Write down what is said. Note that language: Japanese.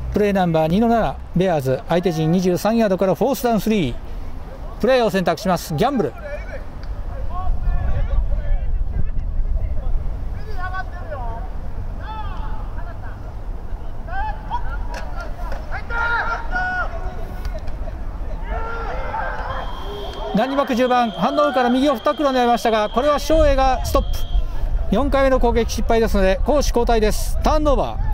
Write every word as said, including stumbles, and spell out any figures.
プレーナンバーにのななベアーズ、相手陣にじゅうさんヤードからフォースダウンスリー、プレーを選択します。ギャンブル。ランニバックじゅうばん、ハンドオフから右オフタックルを狙いましたが、これは照英がストップ。よんかいめの攻撃失敗ですので攻守交代です。ターンオーバー。